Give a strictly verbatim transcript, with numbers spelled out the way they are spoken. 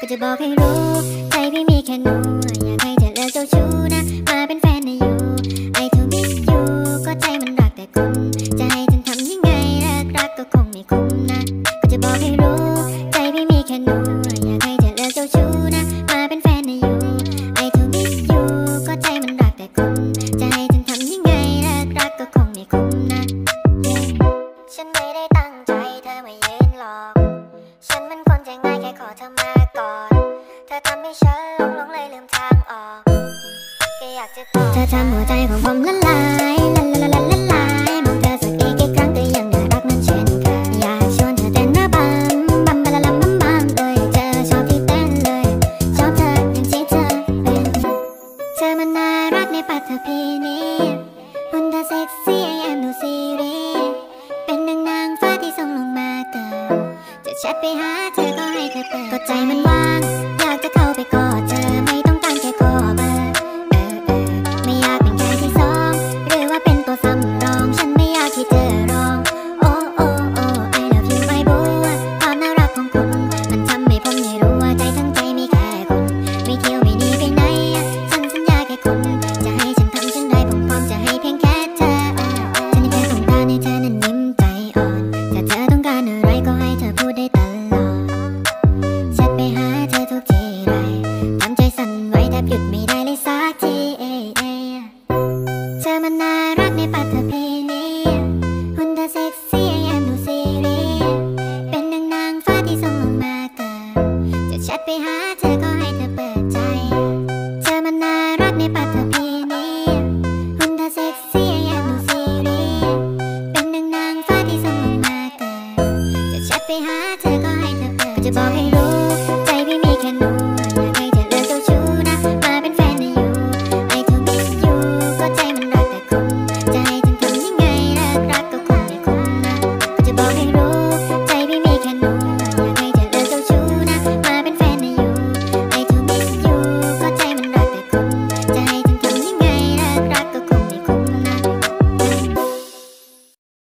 ก็จะบอกให้รู้ใจพี่มีแค่หนูอยากให้เธอเลิกเจ้าชู้นะมาเป็นแฟนนะอยู่ไอ้ทูมิสยูก็ใจมันรักแต่คุณจะให้ฉันทำยังไงเลิกรักก็คงไม่คุ้มนะก็จะบอกให้รู้ใจพี่มีแค่หนูอยากให้เธอเลิกเจ้าชู้นะมาเป็นแฟนนะอยู่ไอ้ทูมิสยูก็ใจมันรักแต่คุณจะให้ฉันทำยังไงเลิกรักก็คงไม่คุ้มนะฉันไม่ได้ตั้งใจเธอไม่ยืนหลอกฉันมันคนใจง่ายแค่ขอเธอมาก่อนเธอทำให้ฉันหลงหลงเลยลืมทางออกแค่อยากจะตอบเธอทำหัวใจของผมละลายละละละละละลายมองเธอสักอีกกี่ครั้งก็ยังน่ารักเหมือนเช่นเคยอยากชวนเธอเต้นระบำบัมบะละละบัมบัมเลยเธอชอบที่เต้นเลยชอบเธออย่างที่เธอเป็นเธอมันน่ารักในปัตตภีนี้หุ่นเธอเซ็กซี่แอมดูซีรีส์เป็นดังนางฟ้าที่ส่งลงมาเกิดจะแชทไปหาเธอก็ให้เธอเปิดก็ใจมันว่างอยากจะเข้าไปกอดเธอไม่ต้องการแค่ขอเบอร์เออเออไม่อยากเป็นแค่ที่สองหรือว่าเป็นตัวสำรองฉันไม่อยากที่เธอรองโอ้โอ้โอ้ I love you my boo ความน่ารักของคุณมันทำให้ผมได้รู้ว่าใจทั้งใจมีแค่คุณไม่เที่ยวไม่หนีไปไหนฉันสัญญาแค่คุณจะให้ฉันทำฉันได้ผมพร้อมจะให้เพียงแค่เธอฉันแค่ต้องการให้เธอนั้นยิ้มใจอ่อนถ้าเธอต้องการอะไรก็ให้เธอพูดได้ตลอดแชทไปหาเธอทุกทีไรทำใจสั่นไหวแทบหยุดไม่ได้เลยสักทีเธอมันน่ารักในปัตตภีนี้หุ่นเธอเซ็กซี่แอมดูซีรีส์เป็นดังนางฟ้าที่ส่งลงมาเกิดจะแชทไปหาเธอก็ให้เธอเปิดใจเธอมันน่ารักในปัตตภีนี้หุ่นเธอเซ็กซี่แอมดูซีรีส์เป็นดังนางฟ้าที่ส่งลงมาเกิดจะแชทไปหาเธอก็ให้เธอเปิดก็จะบอกให้รู้